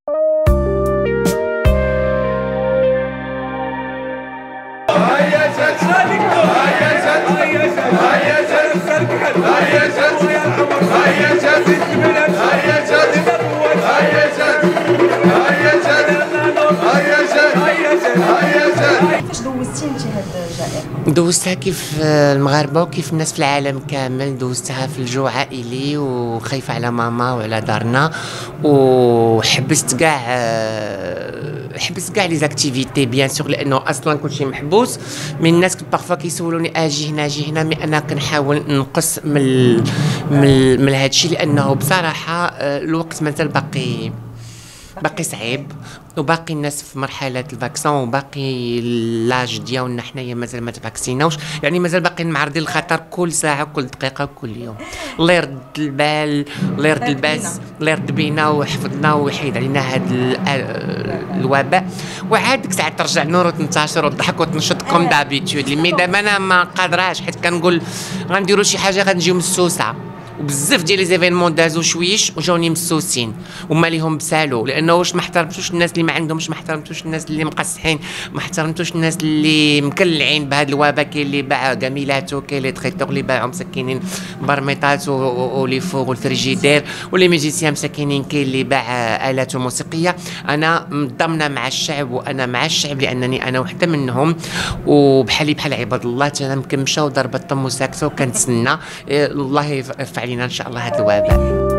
كيفاش دوزتي انت هاد الجائحه؟ دوزتها كيف المغاربه وكيف الناس في العالم كامل، دوزتها في الجو عائلي وخايفه على ماما وعلى دارنا، وحبست كاع لي زاكتيفيتي بيان سور، لانه اصلا كلشي محبوس. من الناس بارفوا كيسولوني اجي هنا مي انا كنحاول نقص من هادشي، لانه بصراحه الوقت مازال باقي صعيب، وباقي الناس في مرحله الفاكسون، وباقي لاج ديالنا حنايا مازال ما تفاكسيناوش، يعني مازال باقيين معرضين للخطر كل ساعه كل دقيقه كل يوم. الله يرد البال، الله يرد الباس، الله يرد بينا ويحفظنا ويحيد علينا هذا الوباء، وعاد ديك الساعه ترجع النور وتنتشر وتضحك وتنشط كوم دابيتود. مي دابا انا ما قادراش، حيت كنقول غنديروا شي حاجه غنجيو مسوسه، وبزاف ديال لي زيفينمون دازو شويش وجاوني مسوسين وما ليهم بسالو، لانه واش ما احترمتوش الناس اللي ما عندهمش، ما احترمتوش الناس اللي مقصحين، ما احترمتوش الناس اللي مكلعين بهذا الوباء. كاين اللي باع كاميلاتو، كاين اللي تريتور اللي باعوا مسكينين برميطات ولي فوغ والفريجيدير، ولي ميوزيسيان مسكينين، كاين اللي باع الات موسيقيه. انا ضامنه مع الشعب، وانا مع الشعب لانني انا وحده منهم، وبحالي بحال عباد الله انا مكمشه وضربه طم وساكته وكنتسنى الله يرفع علينا ان شاء الله هذا الوباء.